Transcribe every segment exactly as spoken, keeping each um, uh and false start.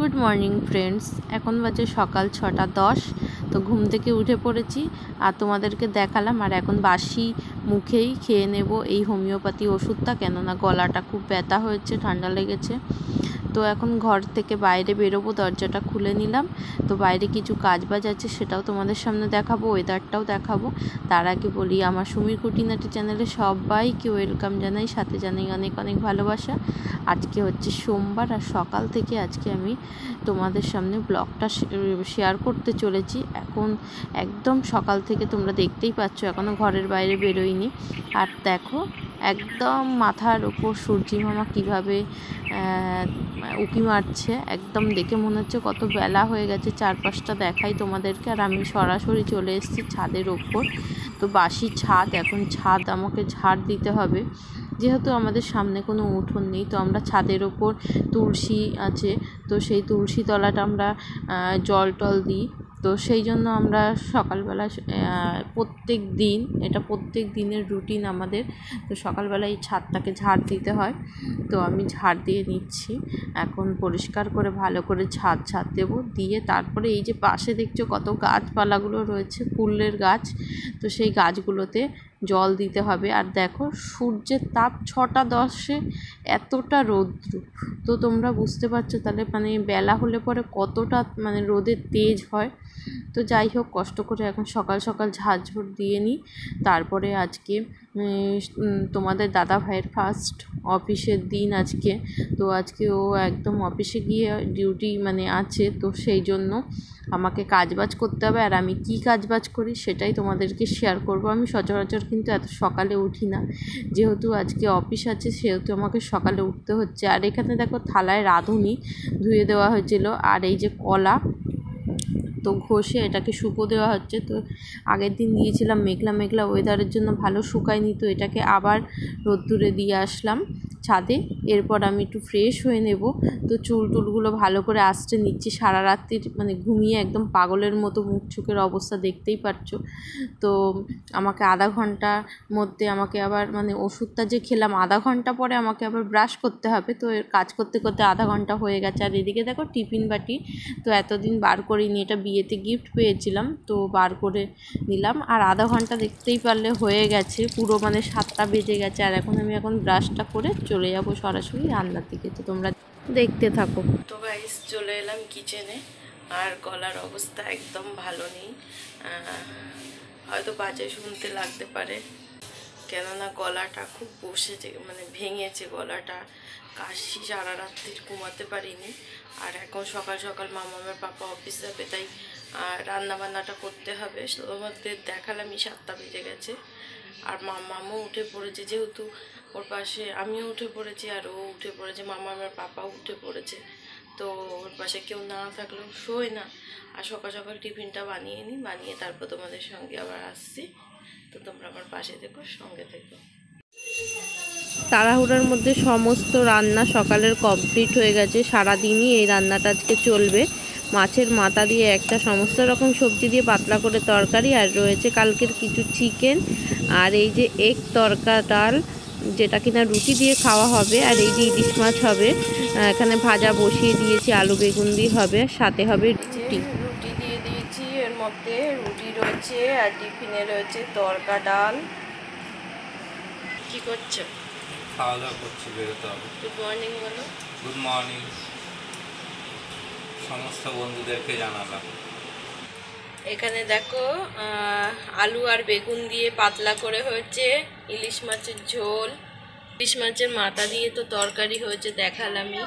Good morning friends, এখন বাজে সকাল ছটা দশ। তো ঘুম থেকে উঠে পড়েছি আর তোমাদেরকে দেখালাম। আর এখন বাসি মুখেই খেয়ে নেব এই হোমিওপ্যাথি ওষুধটা, কেননা গলাটা খুব ব্যথা হয়েছে, ঠান্ডা লেগেছে। তো এখন ঘর থেকে বাইরে বেরোবো, দরজাটা খুলে নিলাম। তো বাইরে কিছু কাজ বাজ আছে, সেটাও তোমাদের সামনে দেখাবো, ওয়েদারটাও দেখাবো। তার আগে বলি, আমার সুমির খুঁটিনাটি চ্যানেলে সবাইকে ওয়েলকাম জানাই, সাথে জানাই অনেক অনেক ভালোবাসা। আজকে হচ্ছে সোমবার আর সকাল থেকে আজকে আমি তোমাদের সামনে ব্লগটা শেয়ার করতে চলেছি। এখন একদম সকাল থেকে তোমরা দেখতেই পাচ্ছ, এখনও ঘরের বাইরে বেরোইনি। আর দেখো একদম মাথার ওপর সূর্যি মামা কীভাবে উঁকি মারছে, একদম দেখে মনে হচ্ছে কত বেলা হয়ে গেছে। চারপাশটা দেখাই তোমাদেরকে। আর আমি সরাসরি চলে এসেছি ছাদের ওপর। তো বাসি ছাদ, এখন ছাদ আমাকে ঝাড় দিতে হবে, যেহেতু আমাদের সামনে কোনো উঠোন নেই। তো আমরা ছাদের ওপর তুলসী আছে, তো সেই তুলসী তলাটা আমরা জল টল দিই। তো সেই জন্য আমরা সকালবেলা প্রত্যেক দিন, এটা প্রত্যেক দিনের রুটিন আমাদের। তো সকালবেলা এই ছাদটাকে ঝাড় দিতে হয়। তো আমি ঝাড় দিয়ে নিচ্ছি, এখন পরিষ্কার করে ভালো করে ছাদ ছাদ দেবো। দিয়ে তারপরে এই যে পাশে দেখছো কত গাছপালাগুলো রয়েছে, ফুলের গাছ, তো সেই গাছগুলোতে জল দিতে হবে। আর দেখো সূর্যের তাপ ছটা দশে এতটা রৌদ্র, তো তোমরা বুঝতে পারছো তাহলে মানে বেলা হলে পরে কতটা মানে রোদের তেজ হয়। তো যাই হোক, কষ্ট করে এখন সকাল সকাল ঝাড়ঝুড় দিয়ে নিই। তারপরে আজকে তোমাদের দাদা ভাইয়ের ফার্স্ট অফিসের দিন আজকে। তো আজকে ও একদম অফিসে গিয়ে ডিউটি মানে আছে, তো সেই জন্য আমাকে কাজবাজ করতে হবে। আর আমি কী কাজবাজ করি সেটাই তোমাদেরকে শেয়ার করব। আমি সচরাচর কিন্তু এত সকালে উঠি না, যেহেতু আজকে অফিস আছে সেহেতু আমাকে সকালে উঠতে হচ্ছে। আর এখানে দেখো থালায় রাঁধুনি ধুয়ে দেওয়া হয়েছিল, আর এই যে কলা তো ঘষে এটাকে শুকো দেওয়া হচ্ছে। তো আগের দিন দিয়েছিলাম, মেঘলা মেঘলা ওয়েদারের জন্য ভালো শুকায়নি, তো এটাকে আবার রোদ্দুরে দিয়ে আসলাম ছাদে। এরপর আমি একটু ফ্রেশ হয়ে নেব। তো চুল টুলগুলো ভালো করে আঁচড়ে নিচ্ছি। সারা রাত্রির মানে ঘুমিয়ে একদম পাগলের মতো মুখ চোখের অবস্থা দেখতেই পারছো। তো আমাকে আধা ঘন্টার মধ্যে আমাকে আবার মানে ওষুধটা যে খেলাম আধা ঘন্টা পরে আমাকে আবার ব্রাশ করতে হবে। তো এর কাজ করতে করতে আধা ঘন্টা হয়ে গেছে। আর এদিকে দেখো টিফিন বাটি, তো এতদিন বার করিনি, এটা বিয়েতে গিফট পেয়েছিলাম, তো বার করে নিলাম। আর আধা ঘন্টা দেখতেই পারলে হয়ে গেছে, পুরো মানে সাতটা বেজে গেছে। আর এখন আমি এখন ব্রাশটা করে চলে যাব সরাসরি রান্নার দিকে, তো তোমরা দেখতে থাকো। তো গাইস চলে এলাম কিচেনে, আর গলার অবস্থা একদম ভালো নেই। হয়তো বাজে শুনতে লাগতে পারে, কেননা গলাটা খুব বসেছে, মানে ভেঙেছে গলাটা। কাশি, সারা রাত্রি ঘুমাতে পারিনি। আর এখন সকাল সকাল মামামের পাপা অফিস যাবে, তাই রান্না বান্নাটা করতে হবে। তোমাদের দেখালামই সাতটা বেজে গেছে। আর মামামও উঠে পড়েছে, যেহেতু ওর পাশে আমিও উঠে পড়েছি আর ও উঠে পড়েছে, মামামের পাপাও উঠে পড়েছে। তো ওর পাশে কেউ না থাকলেও শোয় না। আর সকাল সকাল টিফিনটা বানিয়ে নিই, বানিয়ে তারপর তোমাদের সঙ্গে আবার আসছি। তো তোমরা আমার পাশে থেকো, সঙ্গে থেকো। তাড়াহুড়ার মধ্যে সমস্ত রান্না সকালের কমপ্লিট হয়ে গেছে। সারাদিনই এই রান্নাটা আজকে চলবে। মাছের মাথা দিয়ে একটা সমস্ত রকম সবজি দিয়ে পাতলা করে তরকারি, আর রয়েছে কালকের কিছু চিকেন, আর এই যে এগ তরকা ডাল, যেটা কিনা রুটি দিয়ে খাওয়া হবে। আর এই যে ইলিশ মাছ হবে, এখানে ভাজা বসিয়ে দিয়েছি, আলু বেগুন দিয়ে হবে, সাথে হবে রুটি। রুটি দিয়ে দিয়েছি, এর মধ্যে রুটি রয়েছে আর টিফিনে রয়েছে তরকা ডাল। কি করছো? খাওয়া দাওয়া করছি, বেরোতে হবে। গুড মর্নিং বলো। গুড মর্নিং সমস্ত বন্ধুদেরকে জানালাম। এখানে দেখো আলু আর বেগুন দিয়ে পাতলা করে হয়েছে ইলিশ মাছের ঝোল, ইলিশ মাছের মাথা দিয়ে তো তরকারি হয়েছে দেখালামই।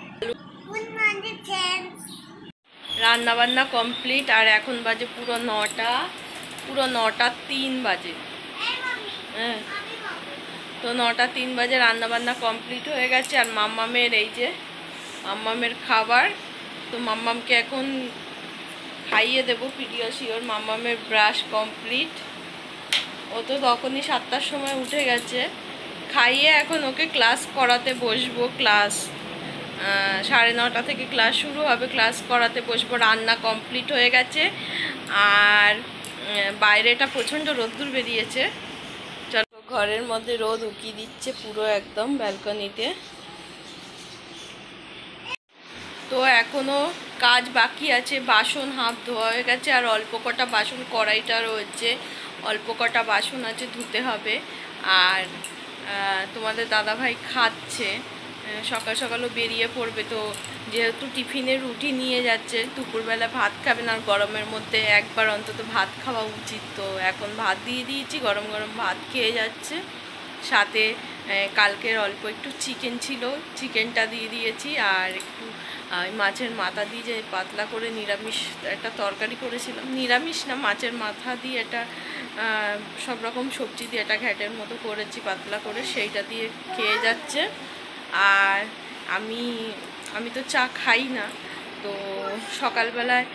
রান্না বান্না কমপ্লিট, আর এখন বাজে পুরো নটা, পুরো নটা তিন বাজে। হ্যাঁ, তো নটা তিন বাজে রান্না বান্না কমপ্লিট হয়ে গেছে। আর মাম্মামের এই যে মাম্মামের খাবার, তো মাম্মামকে এখন খাইয়ে দেবো পিডিয়াশিওর। মাম্মামের ব্রাশ কমপ্লিট, ও তো তখনই সাতটার সময় উঠে গেছে। খাইয়ে এখন ওকে ক্লাস করাতে বসবো। ক্লাস সাড়ে নটা থেকে ক্লাস শুরু হবে, ক্লাস করাতে বসবো। রান্না কমপ্লিট হয়ে গেছে, আর বাইরেটা প্রচণ্ড রোদ্দুর বেরিয়েছে। চলো, ঘরের মধ্যে রোদ উকি দিচ্ছে পুরো একদম ব্যালকনিতে। তো এখনও কাজ বাকি আছে, বাসন হাফ ধোয়া হয়ে গেছে আর অল্প কটা বাসন, কড়াইটা রয়েছে, অল্প কটা বাসন আছে ধুতে হবে। আর তোমাদের দাদাভাই খাচ্ছে, সকাল সকালও বেরিয়ে পড়বে, তো যেহেতু টিফিনে রুটি নিয়ে যাচ্ছে, দুপুরবেলা ভাত খাবে না, গরমের মধ্যে একবার অন্তত ভাত খাওয়া উচিত। তো এখন ভাত দিয়ে দিয়েছি, গরম গরম ভাত খেয়ে যাচ্ছে। সাথে কালকের অল্প একটু চিকেন ছিল, চিকেনটা দিয়ে দিয়েছি, আর একটু মাছের মাথা দিয়ে যে পাতলা করে নিরামিষ একটা তরকারি করেছিলাম, নিরামিষ না মাছের মাথা দিয়ে একটা সব রকম সবজি দিয়ে একটা ঘ্যাটের মতো করেছি পাতলা করে, সেইটা দিয়ে খেয়ে যাচ্ছে। আর আমি আমি তো চা খাই না, তো সকালবেলায়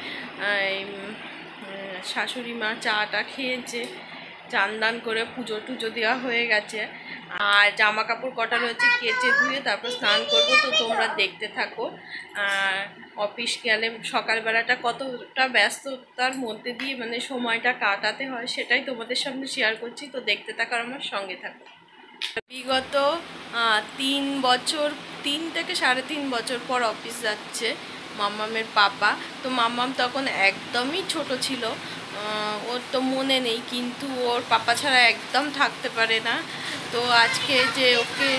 শাশুড়ি মা চাটা খেয়েছে, চান দান করে পুজো টুজো দেওয়া হয়ে গেছে। আর জামা কাপড় কটা রয়েছে কেচে ধুয়ে তারপর স্নান করবো, তো তোমরা দেখতে থাকো। অফিস গেলে সকালবেলাটা কতটা ব্যস্ততার মধ্যে দিয়ে মানে সময়টা কাটাতে হয়, সেটাই তোমাদের সামনে শেয়ার করছি, তো দেখতে থাকো, আমার সঙ্গে থাকো। বিগত তিন বছর তিন থেকে সাড়ে তিন বছর পর অফিস যাচ্ছে মাম্মামের পাপা। তো মাম্মাম তখন একদমই ছোট ছিল, ওর তো মনে নেই, কিন্তু ওর পাপা ছাড়া একদম থাকতে পারে না। তো আজকে যে ওকে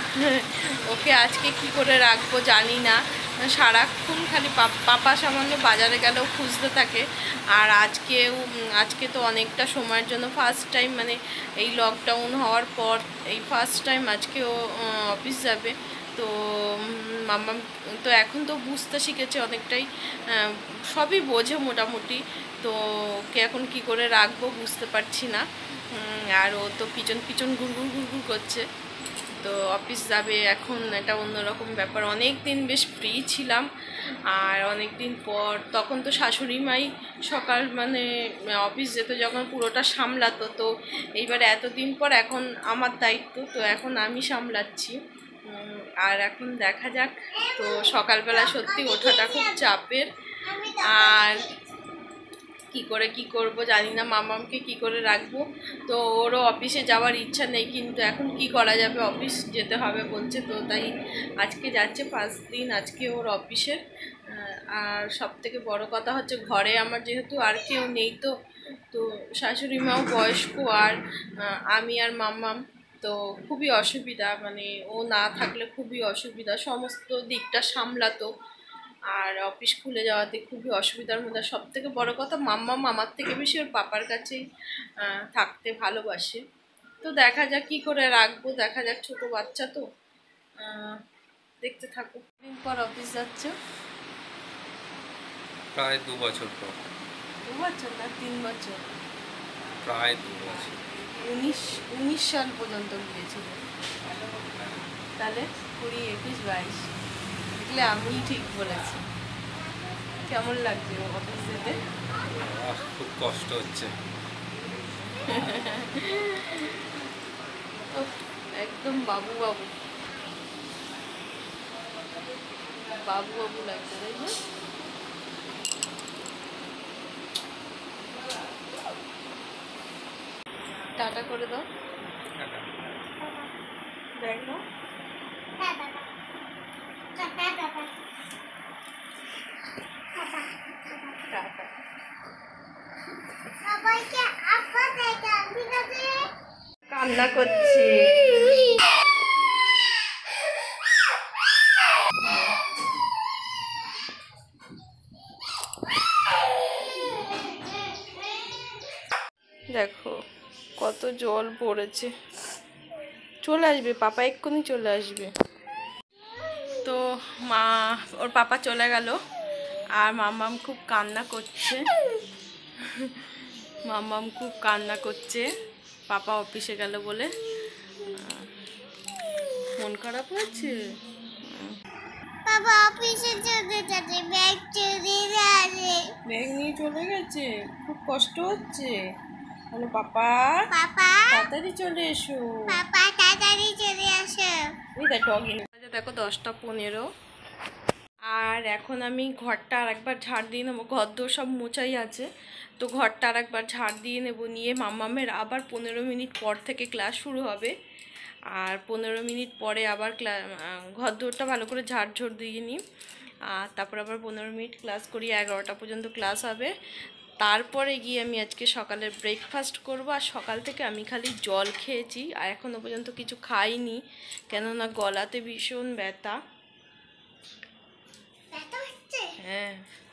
ওকে আজকে কি করে রাখবো জানি না, সারাক্ষণ খালি পাপা সামান্য বাজারে গেলেও খুঁজতে থাকে। আর আজকেও আজকে তো অনেকটা সময়ের জন্য ফার্স্ট টাইম, মানে এই লকডাউন হওয়ার পর এই ফার্স্ট টাইম আজকে ও অফিস যাবে। তো মাম্মা তো এখন তো বুঝতে শিখেছে অনেকটাই, সবই বোঝে মোটামুটি। তো ওকে এখন কি করে রাখবো বুঝতে পারছি না। আর ও তো পিছন পিছন ঘুরঘুর ঘুরঘুর করছে। তো অফিস যাবে এখন, এটা অন্যরকম ব্যাপার। অনেক দিন বেশ ফ্রি ছিলাম, আর অনেক দিন পর তখন তো শাশুড়ি মাই সকাল মানে অফিস যেত যখন পুরোটা সামলাতো, তো এইবার এতদিন পর এখন আমার দায়িত্ব, তো এখন আমি সামলাচ্ছি। আর এখন দেখা যাক, তো সকালবেলা সত্যি ওঠাটা খুব চাপের। আর কি করে কি করব জানি না, মামামকে কি করে রাখবো। তো ওরও অফিসে যাওয়ার ইচ্ছা নেই, কিন্তু এখন কি করা যাবে, অফিস যেতে হবে বলছে, তো তাই আজকে যাচ্ছে ফার্স্ট দিন আজকে ওর অফিসের। আর সব থেকে বড় কথা হচ্ছে ঘরে আমার যেহেতু আর কেউ নেই, তো তো শাশুড়ি মাও বয়স্ক, আর আমি আর মাম্মাম, তো খুবই অসুবিধা, মানে ও না থাকলে খুবই অসুবিধা, সমস্ত দিকটা সামলাতো। আর অফিস খুলে যাওয়াতে খুবই অসুবিধার মধ্যে। সব থেকে বড়ো কথা, মাম্মাম আমার থেকে বেশি ওর পাপার কাছেই থাকতে ভালোবাসে। তো দেখা যাক কী করে রাখবো, দেখা যাক, ছোটো বাচ্চা তো, দেখতে থাকো। দিন পর অফিস যাচ্ছ? প্রায় দু বছর পর। দু বছর না তিন বছর? প্রায় দু বছর। উনিশ উনিশ সাল পর্যন্ত গিয়েছিল, তাহলে কুড়ি একুশ বাইশ, দেখলে আমি ঠিক বলেছি। কেমন লাগছে অফিস যেতে? খুব কষ্ট হচ্ছে, একদম বাবু বাবু বাবু বাবু লাগছে, তাই না? টাটা করে দাও, দেখো কান্না করছে। দেখো কত জল পড়েছে, চলে আসবে পাপা, এক্ষুনি চলে আসবে। তো মা ওর পাপা চলে গেল, আর মাম্মাম খুব কান্না করছে, মাম্মাম খুব কান্না করছে পাপা অফিসে গেল বলে। মন খারাপ হয়েছে, বাবা অফিসে চলে যাচ্ছে, ব্যাগ চুরি গেছে, ব্যাগ নিয়ে চলে গেছে, খুব কষ্ট হচ্ছে। বলো পাপা, পাপা তাড়াতাড়ি চলে এসো, পাপা তাড়াতাড়ি চলে আসো। ওই দেখো দেখো দশটা পনেরো। আর এখন আমি ঘরটা আর একবার ঝাড় দিয়ে নেবো, ঘর দোর সব মোছাই আছে, তো ঘরটা আর একবার ঝাড় দিয়ে নেবো, নিয়ে মাম্মামের আবার পনেরো মিনিট পর থেকে ক্লাস শুরু হবে। আর পনেরো মিনিট পরে আবার ক্লা ঘর দোরটা ভালো করে ঝাড় ঝোড় দিয়ে নিই। আর তারপর আবার পনেরো মিনিট ক্লাস করি, এগারোটা পর্যন্ত ক্লাস হবে। তারপরে গিয়ে আমি আজকে সকালে ব্রেকফাস্ট করব। আর সকাল থেকে আমি খালি জল খেয়েছি, আর এখনও পর্যন্ত কিছু খাইনি, কেননা গলাতে ভীষণ ব্যথা। হ্যাঁ,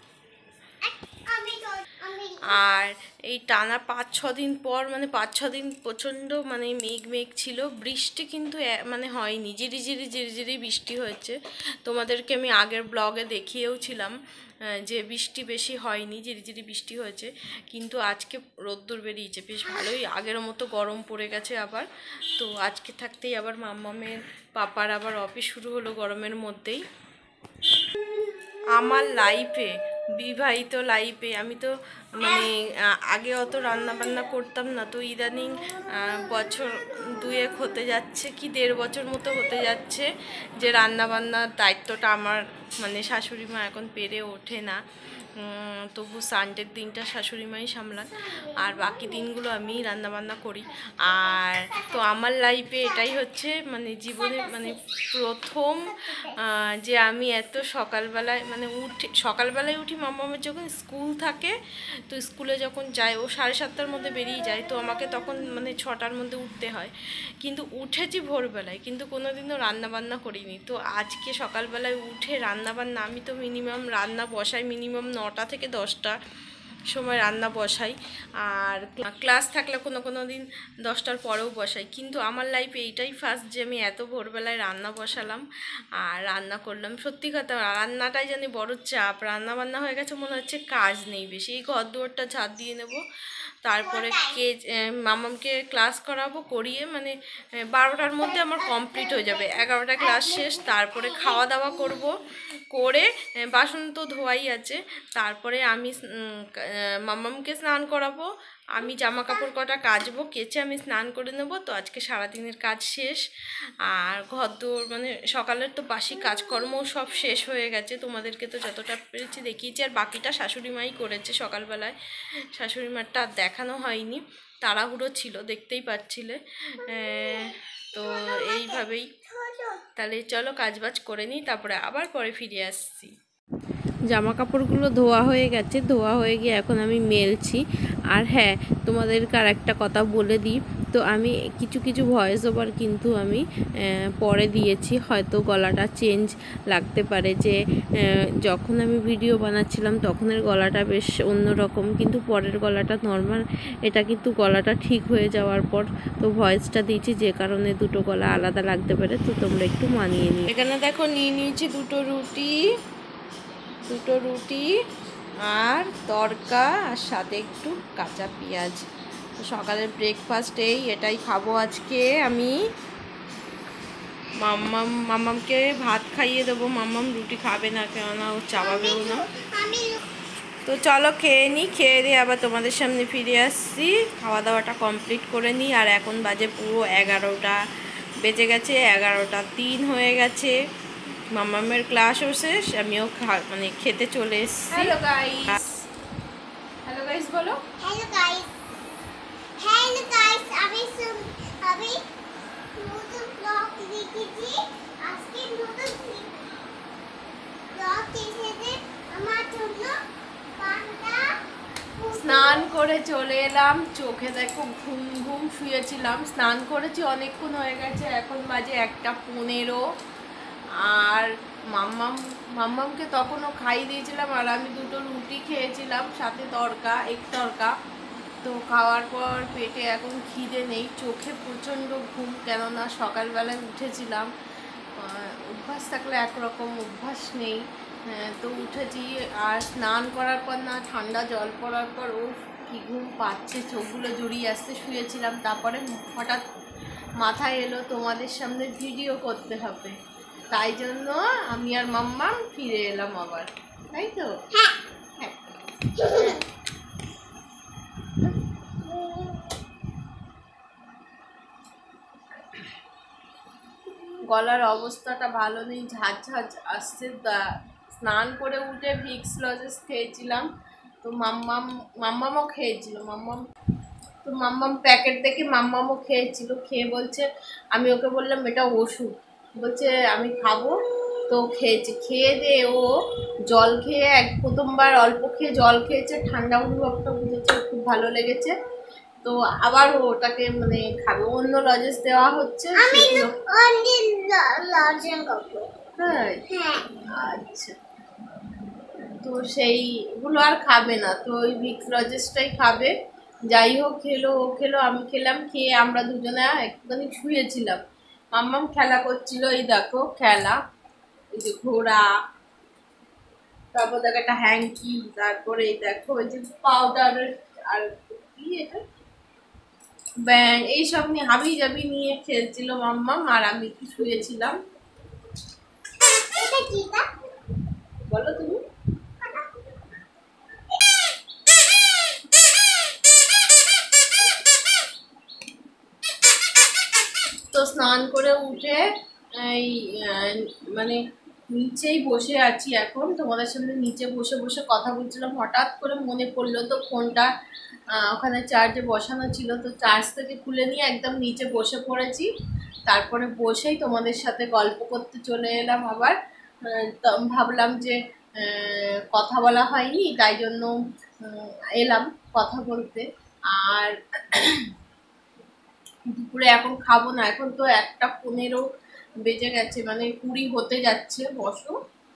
আর এই টানা পাঁচ ছ দিন পর মানে পাঁচ ছ দিন প্রচণ্ড মানে মেঘ মেঘ ছিল, বৃষ্টি কিন্তু মানে হয়নি, ঝিরি ঝিরি ঝিরি ঝিরি বৃষ্টি হয়েছে। তোমাদেরকে আমি আগের ব্লগে দেখিয়েও ছিলাম যে বৃষ্টি বেশি হয়নি, ঝিরি ঝিরি বৃষ্টি হয়েছে। কিন্তু আজকে রোদ্দুর বেরিয়েছে, বেশ ভালোই, আগের মতো গরম পড়ে গেছে আবার। তো আজকে থাকতেই আবার মাম্মামের পাপার আবার অফিস শুরু হলো গরমের মধ্যেই। আমার লাইফে, বিবাহিত লাইফে আমি তো মানে আগে অত রান্না বান্না করতাম না, তো ইদানিং বছর দুয়েক হতে যাচ্ছে কি দেড় বছর মতো হতে যাচ্ছে যে রান্না বান্নার দায়িত্বটা আমার মানে শাশুড়ি মা এখন পেরে ওঠে না। তবু সানডের দিনটা শাশুড়ি মাই সামলান, আর বাকি দিনগুলো আমি রান্নাবান্না করি। আর তো আমার লাইফে এটাই হচ্ছে মানে জীবনে মানে প্রথম যে আমি এত সকালবেলায় মানে উঠে সকালবেলায় উঠি। মাম্মামের যখন স্কুল থাকে, তো স্কুলে যখন যায় ও সাড়ে সাতটার মধ্যে বেরিয়ে যায়, তো আমাকে তখন মানে ছটার মধ্যে উঠতে হয়। কিন্তু উঠেছি ভোরবেলায়, কিন্তু কোনো দিনও রান্নাবান্না করিনি। তো আজকে সকালবেলায় উঠে রান্নাবান্না, আমি তো মিনিমাম রান্না বসাই মিনিমাম নটা থেকে দশটা সময় রান্না বসাই, আর ক্লাস থাকলে কোনো কোনো দিন দশটার পরেও বসাই। কিন্তু আমার লাইফে এইটাই ফার্স্ট যে আমি এত ভোরবেলায় রান্না বসালাম আর রান্না করলাম। সত্যি কথা, রান্নাটাই জানি বড় চাপ, রান্না বান্না হয়ে গেছে মনে হচ্ছে কাজ নেই বেশি। এই ঘর দুয়ারটা ঝাড় দিয়ে নেব, তারপরে কে মামামকে ক্লাস করাবো, করিয়ে মানে বারোটার মধ্যে আমার কমপ্লিট হয়ে যাবে, এগারোটা ক্লাস শেষ। তারপরে খাওয়া দাওয়া করব, করে বাসন তো ধোয়াই আছে, তারপরে আমি মামামকে স্নান করাবো, আমি জামা কাপড় কটা কাচবো, কেচে আমি স্নান করে নেব। তো আজকে সারাদিনের কাজ শেষ। আর ঘর দৌড় মানে সকালের তো বাসি কাজকর্মও সব শেষ হয়ে গেছে, তোমাদেরকে তো যতটা পেরেছি দেখিয়েছি। আর বাকিটা শাশুড়ি মাই করেছে সকালবেলায়, শাশুড়ি মারটা আর দেখানো হয়নি, তাড়াহুড়ো ছিল দেখতেই পাচ্ছিলে। তো এইভাবেই তাহলে চলো কাজবাজ করে নিই, তারপরে আবার পরে ফিরে আসছি। জামা কাপড়গুলো ধোয়া হয়ে গেছে, ধোয়া হয়ে গিয়ে এখন আমি মেলছি। আর হ্যাঁ, তোমাদেরকে আর একটা কথা বলে দিই, তো আমি কিছু কিছু ভয়েস ওভার কিন্তু আমি পরে দিয়েছি, হয়তো গলাটা চেঞ্জ লাগতে পারে। যে যখন আমি ভিডিও বানাচ্ছিলাম তখনের গলাটা বেশ অন্যরকম, কিন্তু পরের গলাটা নর্মাল। এটা কিন্তু গলাটা ঠিক হয়ে যাওয়ার পর তো ভয়েসটা দিয়েছি, যে কারণে দুটো গলা আলাদা লাগতে পারে, তো তোমরা একটু মানিয়ে নিও। এখানে দেখো নিয়ে নিয়েছি দুটো রুটি, দুটো রুটি আর তরকা, আর সাথে একটু কাঁচা পেঁয়াজ। তো সকালের ব্রেকফাস্ট এই এটাই খাবো আজকে আমি। মাম্মাম মাম্মামকে ভাত খাইয়ে দেবো, মাম্মাম রুটি খাবে না, কেননা ও চাবাবেও না। তো চলো খেয়ে নিই, খেয়ে দিয়ে আবার তোমাদের সামনে ফিরে আসছি। খাওয়া দাওয়াটা কমপ্লিট করে নিই। আর এখন বাজে পুরো এগারোটা বেজে গেছে, এগারোটা তিন হয়ে গেছে। মাম্মামের ক্লাসও শেষ, আমিও মানে খেতে চলে এসেছি। হ্যালো গাইস, হ্যালো গাইস বলো। হ্যালো গাইস, হ্যালো গাইস, আমি আমি নতুন ব্লগ দেখেছি। আজকে নতুন ব্লগ এসেছে আমার জন্য। পান্তা স্নান করে চলে এলাম, চোখে দেখো ঘুম ঘুম শুয়েছিলাম, স্নান করেছি অনেকক্ষণ হয়ে গেছে, এখন বাজে একটা পনেরো। আর মাম্মাম মাম্মামকে তখনও খাই দিয়েছিলাম, আর আমি দুটো রুটি খেয়েছিলাম, সাথে তরকা, এক তরকা। তো খাওয়ার পর পেটে এখন খিদে নেই, চোখে প্রচণ্ড ঘুম, কেননা সকালবেলায় উঠেছিলাম। অভ্যাস থাকলে একরকম, অভ্যাস নেই। তো উঠেছি, আর স্নান করার পর না ঠান্ডা জল পড়ার পর ও কি ঘুম পাচ্ছে, চোখগুলো জড়িয়ে আসতে শুয়েছিলাম। তারপরে হঠাৎ মাথায় এলো তোমাদের সামনে ভিডিও করতে হবে, তাই জন্য আমি আর মাম্মাম ফিরে এলাম আবার, তাই তো? হ্যাঁ হ্যাঁ। গলার অবস্থাটা ভালো নেই, ঝাঁঝ ঝাঁঝ আসছে। স্নান করে উঠে ভিক্স লজেস খেয়েছিলাম, তো মাম্মাম মাম্মামও খেয়েছিল। মাম্মাম তো মাম্মাম প্যাকেট দেখে মাম্মামও খেয়েছিল, খেয়ে বলছে, আমি ওকে বললাম এটা ওষুধ, বলছে আমি খাবো। তো খেয়েছে, খেয়ে দিয়ে ও জল খেয়ে এক প্রথমবার অল্প খেয়ে জল খেয়েছে, ঠান্ডা অনুভবটা বুঝেছে, খুব ভালো লেগেছে। তো আবার ও ওটাকে মানে খাবে, অন্য লজেন্স দেওয়া হচ্ছে আমি সেগুলো। অনলি লজেন্স খাবো। হ্যাঁ হ্যাঁ আচ্ছা, তো সেইগুলো আর খাবে না, তো ওই ভিক্স লজেন্সটাই খাবে। যাই হোক, খেলো, ও খেলো, আমি খেলাম, খেয়ে আমরা দুজনে একটুখানি শুয়েছিলাম। মাম্মাম খেলা করছিল, এই দেখো খেলা, এই যে ঘোড়া, তারপর দেখো একটা হ্যাঙ্কি, তারপরে এই দেখো ওই যে পাউডার, আর কি এটা ব্যাং, এইসব নিয়ে হাবি জাবি নিয়ে খেলছিল মাম্মাম, আর আমি একটু শুয়েছিলাম। এটা কি তা? বলো তুমি। তো স্নান করে উঠে এই আহ, মানে নিচেই বসে আছি এখন, তোমাদের সামনে নিচে বসে বসে কথা বলছিলাম, হঠাৎ করে মনে পড়লো, তো ফোনটা আহ, ওখানে চার্জে বসানো ছিল, তো চার্জ থেকে খুলে নিয়ে একদম নিচে বসে পড়েছি। তারপরে বসেই তোমাদের সাথে গল্প করতে চলে এলাম আবার। আহ, তো আমি ভাবলাম যে আহ, কথা বলা হয়নি, তাই জন্য উম, এলাম কথা বলতে। আর দুপুরে এখন খাবো না, এখন তো একটা পনেরো বেজে গেছে, মানে কুড়ি হতে যাচ্ছে, বসো,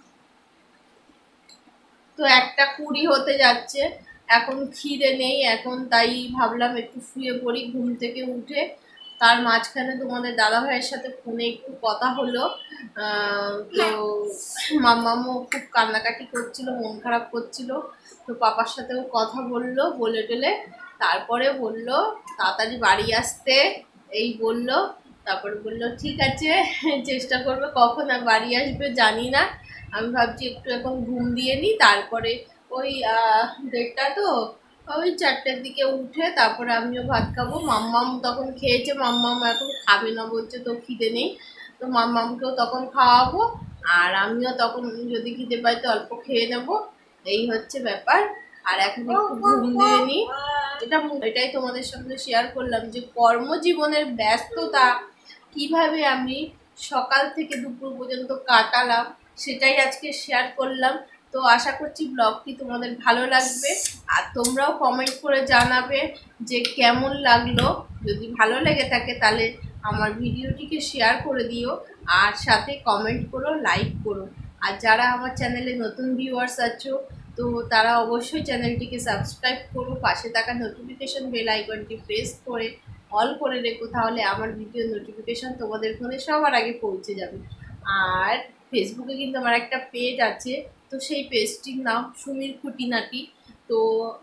তো একটা কুড়ি হতে যাচ্ছে, এখন খিদে নেই এখন, তাই ভাবলাম একটু শুয়ে পড়ি ঘুম থেকে উঠে। তার মাঝখানে তোমাদের দাদা ভাইয়ের সাথে ফোনে একটু কথা হলো। আহ, তো মাম্মামও খুব কান্নাকাটি করছিল, মন খারাপ করছিল, তো পাপার সাথেও কথা বললো, বলে টেলে তারপরে বললো তাড়াতাড়ি বাড়ি আসতে, এই বললো। তারপরে বললো ঠিক আছে, চেষ্টা করবে, কখন আর বাড়ি আসবে জানি না। আমি ভাবছি একটু এখন ঘুম দিয়ে নিই, তারপরে ওই আহ, দেড়টা তো, ওই চারটের দিকে উঠে তারপরে আমিও ভাত খাবো। মাম্মাম তখন খেয়েছে, মাম্মাম এখন খাবে না বলছে, তো খিদে নেই, তো মাম্মামকেও তখন খাওয়াবো, আর আমিও তখন যদি খিদে পাই তো অল্প খেয়ে নেবো, এই হচ্ছে ব্যাপার। আর এখন একটু ঘুম দিয়ে নিই, এটা এটাই তোমাদের সঙ্গে শেয়ার করলাম যে কর্মজীবনের ব্যস্ততা কিভাবে আমি সকাল থেকে দুপুর পর্যন্ত কাটালাম, সেটাই আজকে শেয়ার করলাম। তো আশা করছি ব্লগটি তোমাদের ভালো লাগবে, আর তোমরাও কমেন্ট করে জানাবে যে কেমন লাগলো। যদি ভালো লেগে থাকে তাহলে আমার ভিডিওটিকে শেয়ার করে দিও, আর সাথে কমেন্ট করো, লাইক করো। আর যারা আমার চ্যানেলে নতুন ভিউয়ার্স আছো, তো তারা অবশ্যই চ্যানেলটিকে সাবস্ক্রাইব করো, পাশে থাকা নোটিফিকেশন বেল আইকনটি প্রেস করে অল করে রেখো, তাহলে আমার ভিডিও নোটিফিকেশন তোমাদের ফোনে সবার আগে পৌঁছে যাবে। আর ফেসবুকে কিন্তু আমার একটা পেজ আছে, তো সেই পেজটির নাম সুমির খুঁটিনাটি, তো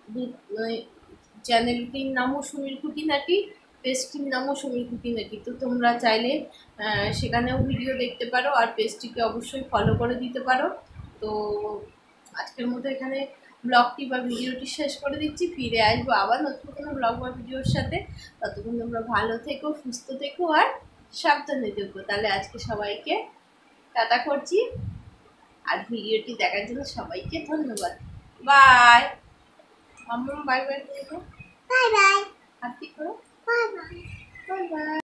চ্যানেলটির নামও সুমির খুঁটিনাটি, পেজটির নামও সুমির খুঁটিনাটি। তো তোমরা চাইলে আহ, সেখানেও ভিডিও দেখতে পারো, আর পেজটিকে অবশ্যই ফলো করে দিতে পারো। তো আজকের মতো এখানে ব্লগটি বা ভিডিওটি শেষ করে দিচ্ছি, ফিরে আসবো আবার নতুন কোনো ব্লগ বা ভিডিওর সাথে। ততক্ষণ তোমরা ভালো থেকো, সুস্থ থেকো, আর সাবধানে থেকো। তাহলে আজকে সবাইকে টাটা করছি, আর ভিডিওটি দেখার জন্য সবাইকে ধন্যবাদ। বাই মাম্মা, বাই বাই করে দাও, বাই বাই। হাত করো, বাই বাই। Bye bye.